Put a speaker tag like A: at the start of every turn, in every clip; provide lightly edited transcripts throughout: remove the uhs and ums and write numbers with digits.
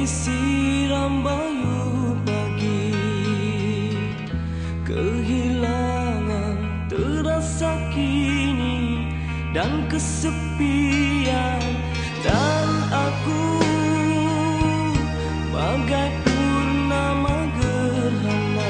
A: disiram bayu pagi, kehilangan terasa kini dan kesepian, dan aku bagai purnama gerhana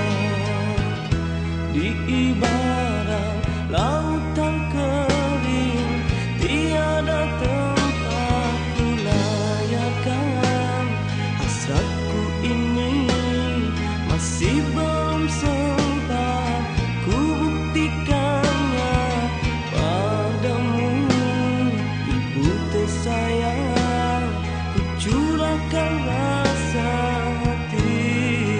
A: di ibarat lautan kering, tiada tempat kulayakkan. Hasratku ini masih belum sempat ku buktikannya padamu, ibu tersayang. Ku curahkan rasa hati,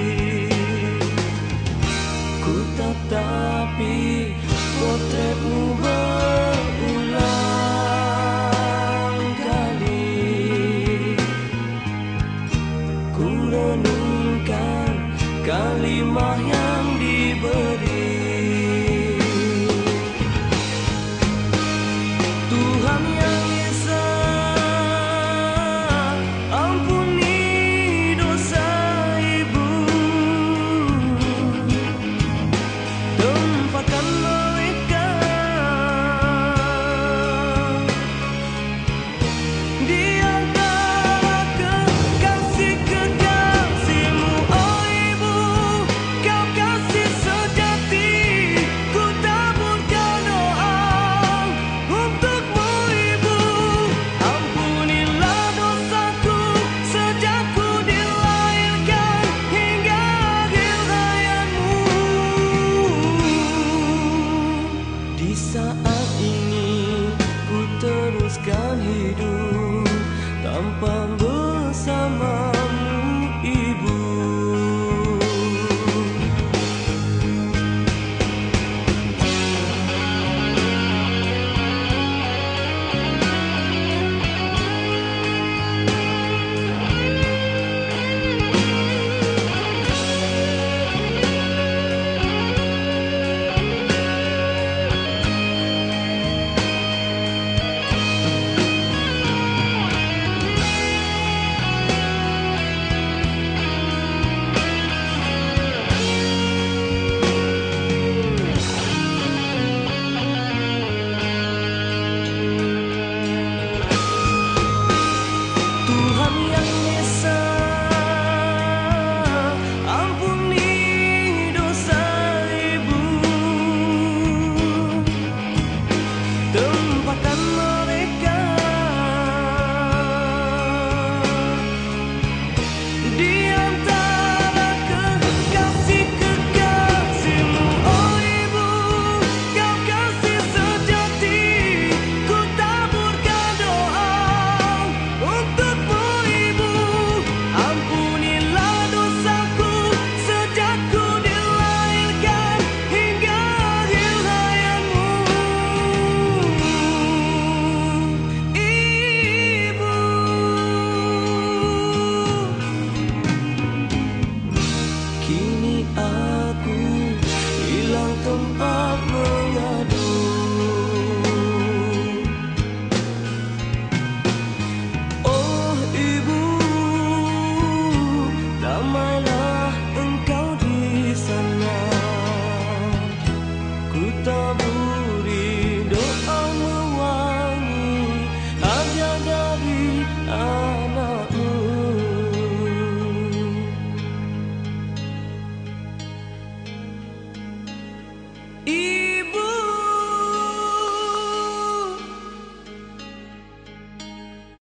A: ku tatapi potretmu berulang kali. Ku renungkan kalimat yang diberi. Tuhan yang Esa, ampuni dosa ibu, tempatkan mereka di antara kekasih-kekasihmu. Oh ibu, kau kasih sejati, ku taburkan doa untukmu ibu. Ampunilah dosaku sejak ku dilahirkan hingga akhir hayatmu. Di saat ini ku teruskan hidup tanpa bersama